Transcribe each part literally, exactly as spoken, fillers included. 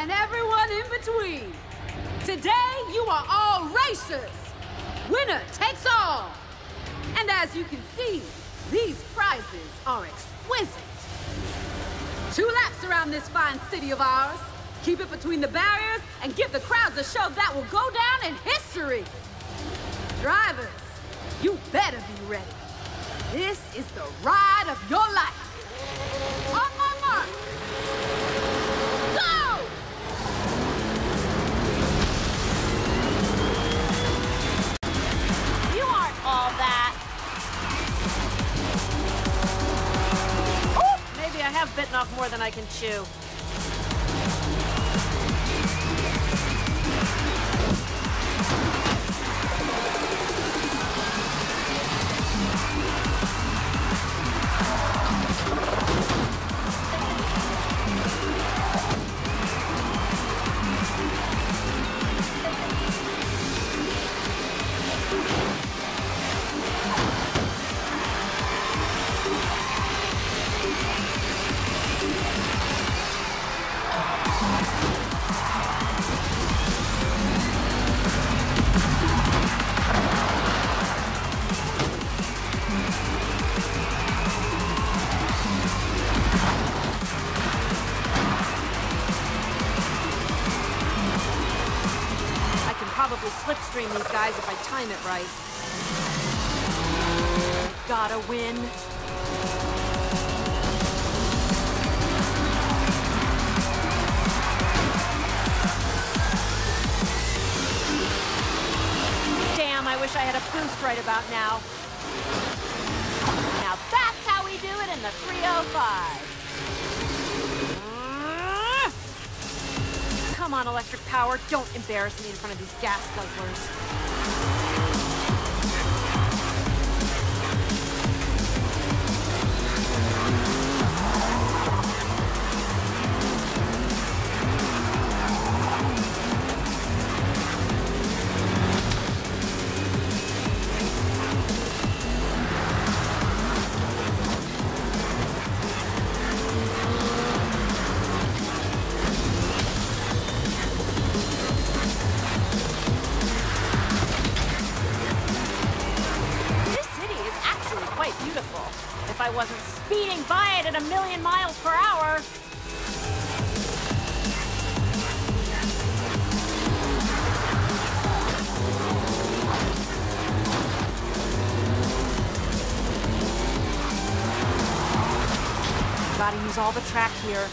and everyone in between. Today, you are all racers. Winner takes all. And as you can see, these prizes are exquisite. Two laps around this fine city of ours. Keep it between the barriers and give the crowds a show that will go down in history. Drivers, you better be ready. This is the ride of your life. On my mark. Go! You aren't all that. Oh, maybe I have bitten off more than I can chew. Probably slipstream these guys if I time it right. Gotta win. Damn, I wish I had a boost right about now. Now that's how we do it in the three oh five. Come on, electric power. Don't embarrass me in front of these gas guzzlers. If I wasn't speeding by it at a million miles per hour. Gotta use all the track here.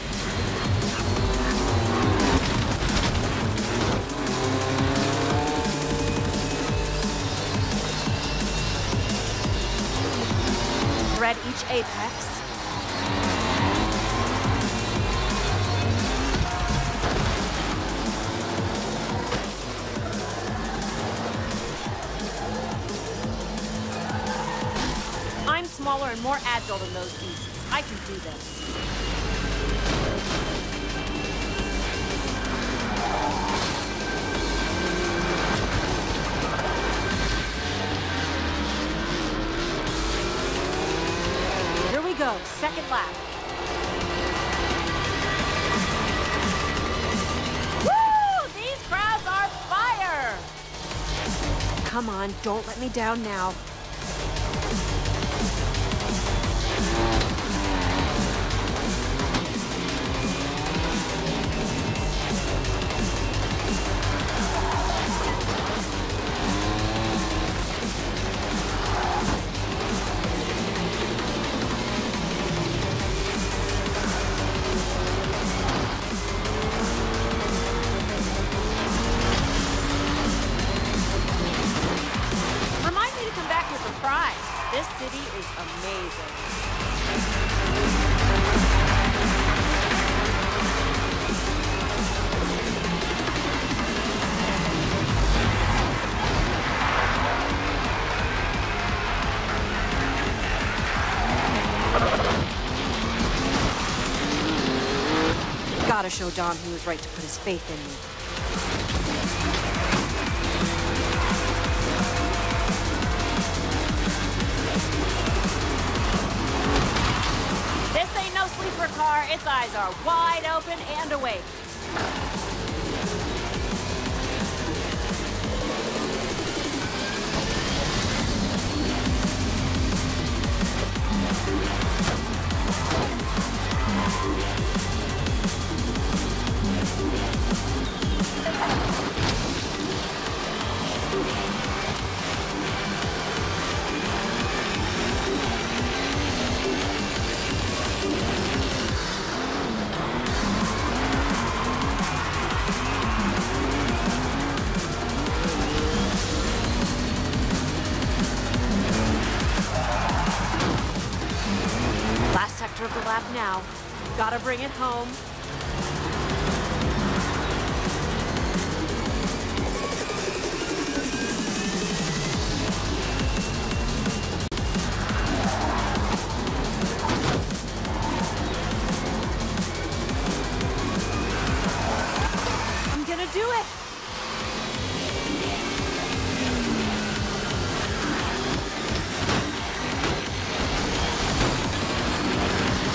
Thread each apex. I'm smaller and more agile than those beasts. I can do this. Go, second lap. Woo! These crowds are fire! Come on, don't let me down now. This city is amazing. Gotta show Dom he was right to put his faith in me. This ain't no sleeper car. Its eyes are wide open and awake. Last sector of the lap now. Gotta bring it home. I'm gonna do it!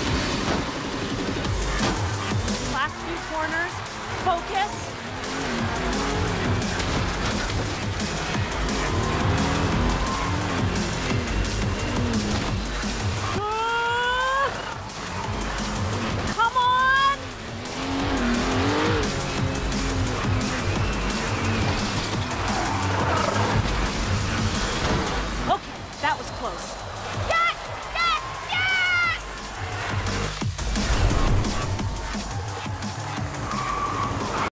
Last few corners. Focus.